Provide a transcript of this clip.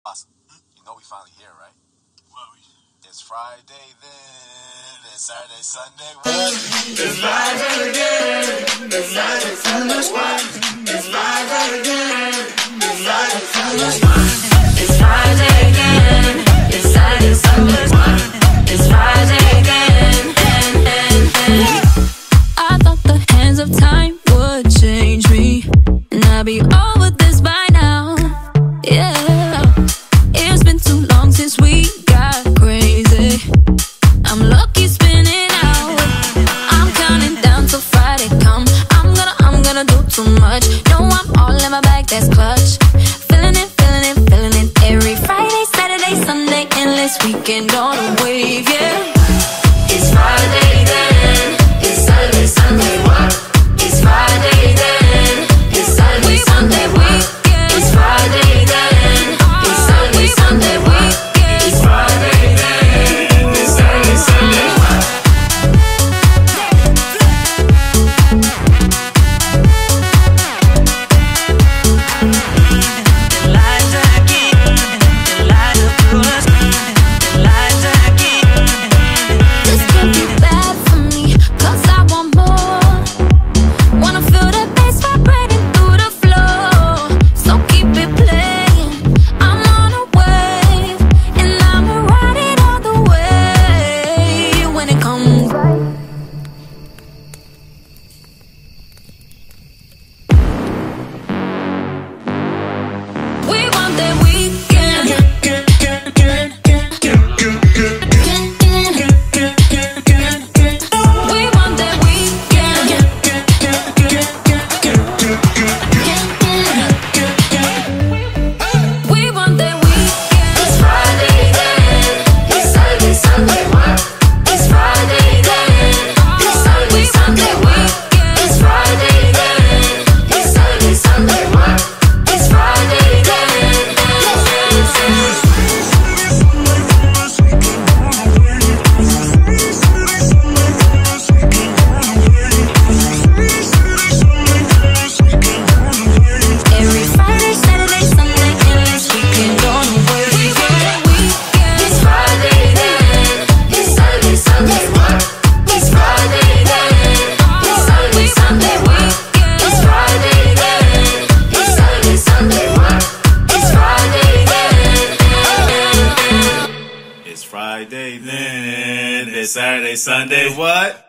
Mufasa, you know we finally here, right? It's Friday then, it's Saturday, Sunday, what? It's Friday again, it's Friday, Sunday, what? It's Friday again, it's Friday, Sunday, what? It's Friday again, it's Saturday, Sunday, what? It's Friday again, I thought the hands of time would change me, and I'd be over this by now. Yeah, it's been too long since we got crazy. I'm lucky spinning out. I'm counting down till Friday come. I'm gonna do too much. No, I'm all in my bag, that's clutch. Feeling it, feeling it, feeling it. Every Friday, Saturday, Sunday, endless weekend on a wave, yeah. It's Friday then, it's Saturday, Sunday, what? It's Friday then, it's Saturday, Sunday, what? It's Friday then, it's Saturday, Sunday, what? It's Friday then, it's Saturday, Sunday, what? This could be bad for me, 'cause I want more. Wanna feel the bass vibrating through the floor. So keep it playing. I'm on a wave, and I'ma ride it all the way. When it comes right, we want that weekend. We want that weekend. We want that weekend. It's Friday then, it's Saturday, Sunday, what? It's Friday then, it's Saturday, Sunday, what? It's Friday then, it's Saturday, Sunday, what? It's Friday then. Every Friday, Saturday, Sunday, endless weekend on the way. We want that weekend. It's Friday then, it's Saturday, Sunday, what? It's Friday then, it's Saturday, Sunday, what? It's Friday then, it's Saturday, Sunday, what? It's Friday then. It's Friday then, it's Saturday, Sunday, what?